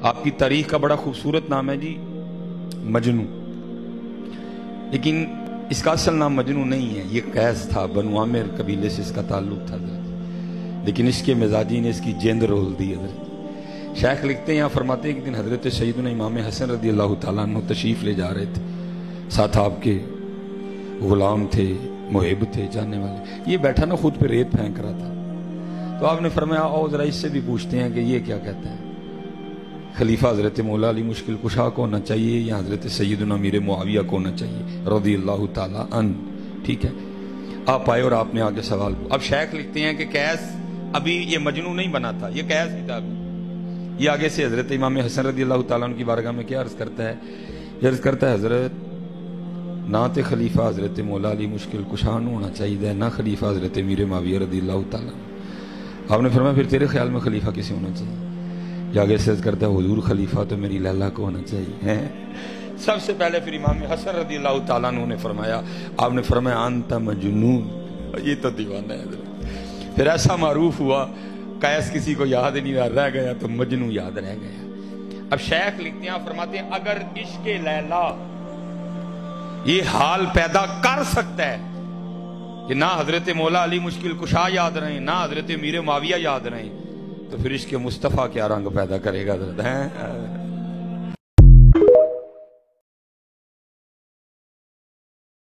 آپ کی تاریخ کا بڑا خوبصورت نام ہے جی مجنو، لیکن اس کا اصل نام مجنو نہیں ہے، یہ قیس تھا، بنو عامر قبیلے سے اس کا تعلق تھا حضرت، لیکن اس کے مزاجی نے اس کی جیند رول دی حضرت۔ شیخ لکھتے ہیں، یہاں فرماتے ہیں کہ دن حضرت سیدنا امام حسن رضی اللہ تعالیٰ عنہ تشریف لے جا رہے تھے، ساتھ آپ کے غلام تھے، محب تھے، جاننے والے۔ یہ بیٹھا نا خود پہ ریت پھینک رہا تھا، تو آپ نے فرمایا آؤ ذرا اس سے بھی پوچھتے ہیں کہ یہ کیا کہتا ہے، خلیفہ حضرت مولا علی مشکل کشا کو ہونا چاہیے یا حضرت سیدنا امیر معاویہ کو ہونا چاہیے رضی اللہ تعالیٰ عنہ؟ ٹھیک ہے، آپ آئے اور آپ نے آگے سوال۔ اب شیخ لکھتے ہیں کہ قیس ابھی یہ مجنو نہیں بنا تھا، یہ قیس ہی تھا ابھی۔ یہ آگے سے حضرت امام حسن رضی اللہ تعالیٰ عنہ کی بارگاہ میں کیا عرض کرتا ہے؟ یہ عرض کرتا ہے حضرت نہ تے خلیفہ حضرت مولا علی مشکل کشا نو ہونا چاہیے، نہ خلیفہ حضرت امیر معاویہ رضی اللہ تعالیٰ عنہ۔ آپ نے فرمایا پھر تیرے خیال میں خلیفہ کسے ہونا چاہیے؟ یہ آگے سے عرض کرتا ہے حضور خلیفہ تو میری لیلا کو ہونا چاہیے۔ سب سے پہلے پھر امام حسن رضی اللہ تعالیٰ عنہ نے فرمایا، آپ نے فرمایا انت مجنون، یہ تو دیوانہ ہے حضرت۔ پھر ایسا معروف ہوا، قیس کسی کو یاد نہیں رہ گیا تو مجنو یاد رہ گیا۔ اب شیخ لکھتے ہیں، فرماتے ہیں اگر عشق لیلا یہ حال پیدا کر سکتا ہے کہ نہ حضرت مولا علی مشکل کشا یاد رہیں، نہ حضرت امیر معاویہ یاد رہیں، تو پھر عشق مصطفیٰ کیا رنگ پیدا کرے گا حضرت؟